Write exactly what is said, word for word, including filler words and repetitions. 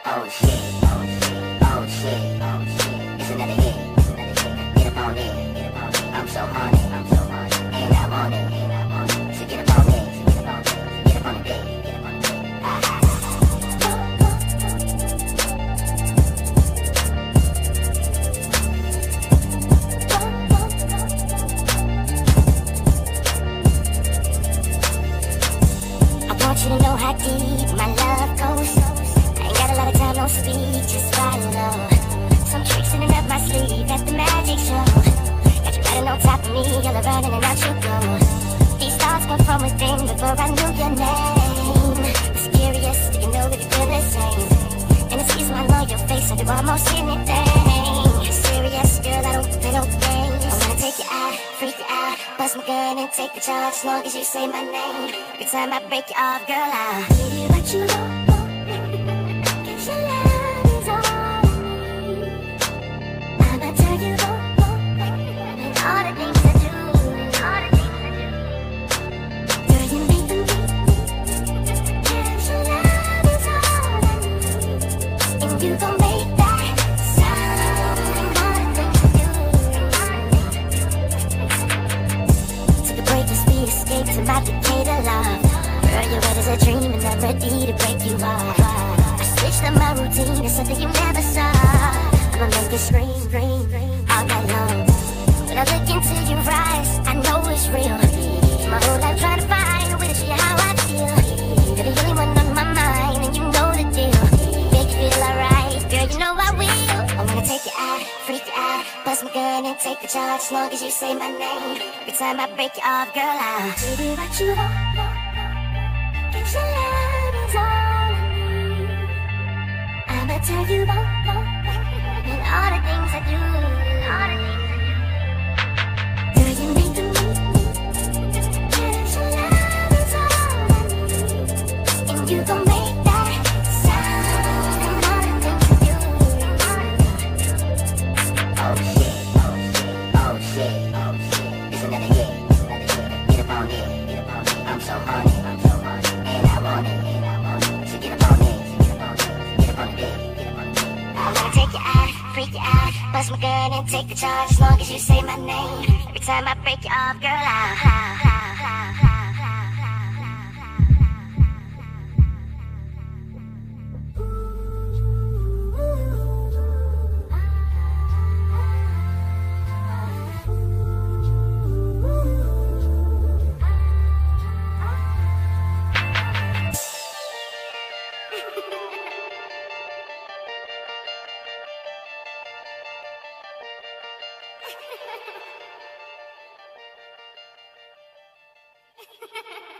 Oh shit, oh shit, oh shit, oh shit. It's another hit, it's another hit. Get up on it, get up on it. I'm so horny, I'm so horny. And I want it, and I want it. So get up on it, so get up on it. Get up on the bed, get up on the bed. Ah, ah. I want you to know how deep my love goes. I ain't got a lot of time, no speak, just follow. Some tricks in and up my sleeve at the magic show. Got you riding on top of me, you're running and out you go. These thoughts come from within before I knew your name. It's curious, do you know that you feel the same? And it's easy, I know your face, I do almost anything. Serious, girl, I don't play no games. I wanna take you out, freak you out, bust my gun and take the charge as long as you say my name. Every time I break you off, girl, I'll give you what you want. Cause your love is all I need. I'ma tell you more, and all the things I do, and all the things I do. Girl, you make them beat. Cause your love is all I need. And you gon' make that sound. And all the things I do, and all the things I do. To the break the speed escape to my Decatur love. Girl, you're wet as a dream and I'm ready to break you off. I switched up my routine to something you never saw. I'ma make you scream, scream, scream all night long. When I look into your eyes, I know it's real. My whole life trying to find a way to show you how I feel. You're the only one on my mind and you know the deal. Make you feel alright, girl, you know I will. I wanna take you out, freak you out, bust my gun and take the charge as long as you say my name. Every time I break you off, girl, I'll give you what you want. Cause your love is all I need. I'ma tell you more, more, and all the things I do, and all the things I do. Girl, you make the move. Cause your love is all I need. And you gon' make that sound. And all the things I do, and all the things Oh I do. shit, oh shit, oh shit, oh shit. It's another hit, it's another hit. Get up on it, get up on it. I'm so horny, I'm so horny. And I want it, and I want it. So get up on it, so get up on it. Get up on the bed, get up on the bed. I wanna take you out, freak you out, bust my gun and take the charge as long as you say my name. Every time I break you off, girl, I'll Ha ha ha!